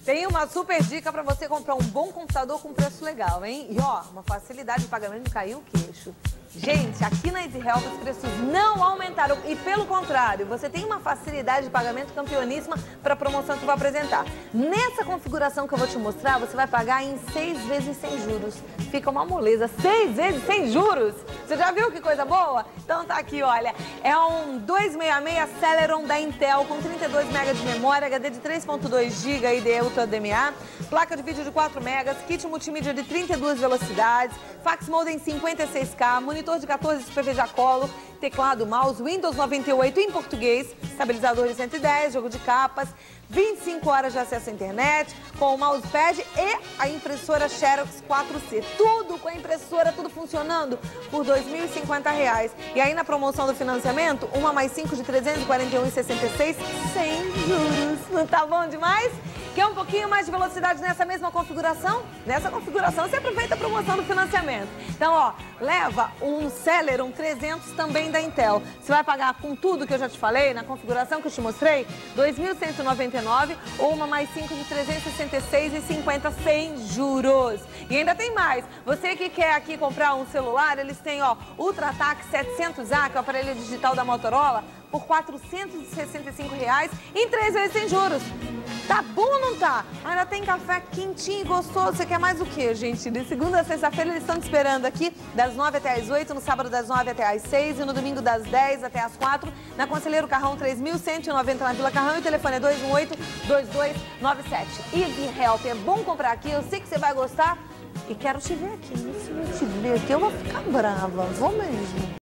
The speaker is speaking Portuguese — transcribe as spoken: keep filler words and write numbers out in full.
Tem uma super dica para você comprar um bom computador com preço legal, hein? E ó, uma facilidade de pagamento, caiu o queixo. Gente, aqui na EasyHelp os preços não aumentaram e, pelo contrário, você tem uma facilidade de pagamento campeoníssima para a promoção que eu vou apresentar. Nessa configuração que eu vou te mostrar, você vai pagar em seis vezes sem juros. Fica uma moleza, seis vezes sem juros. Você já viu que coisa boa? Então tá aqui, olha, é um duzentos e sessenta e seis Celeron da Intel com trinta e dois megas de memória, H D de três ponto dois gigas I D E Ultra H D M A, placa de vídeo de quatro megas, kit multimídia de trinta e duas velocidades, fax modem cinquenta e seis K, monitor de quatorze Super V G A Color, teclado, mouse, Windows noventa e oito em português, estabilizador de cento e dez, jogo de capas, vinte e cinco horas de acesso à internet, com o mousepad e a impressora Xerox quatro C. Tudo com a impressora, tudo funcionando por dois mil e cinquenta reais. E aí na promoção do financiamento, uma mais cinco de trezentos e quarenta e um reais e sessenta e seis centavos sem juros. Não tá bom demais? Quer um pouquinho mais de velocidade nessa mesma configuração? Nessa configuração você aproveita a promoção do financiamento. Então, ó, leva um Celeron trezentos também da Intel. Você vai pagar com tudo que eu já te falei, na configuração que eu te mostrei, dois mil cento e noventa e nove reais ou uma mais cinco de trezentos e sessenta e seis reais e cinquenta centavos sem juros. E ainda tem mais. Você que quer aqui comprar um celular, eles têm, ó, UltraTac setecentos A, que é o aparelho digital da Motorola, por quatrocentos e sessenta e cinco reais em três vezes sem juros. Tá bom ou não tá? Ainda tem café quentinho e gostoso. Você quer mais o quê, gente? De segunda a sexta-feira eles estão te esperando aqui das nove até as oito, no sábado das nove até as seis e no domingo das dez até as quatro, na Conselheiro Carrão três mil cento e noventa na Vila Carrão e o telefone é dois um oito, dois dois nove sete. EasyHelp, é bom comprar aqui, eu sei que você vai gostar e quero te ver aqui. Se eu te ver aqui eu vou ficar brava, vou mesmo.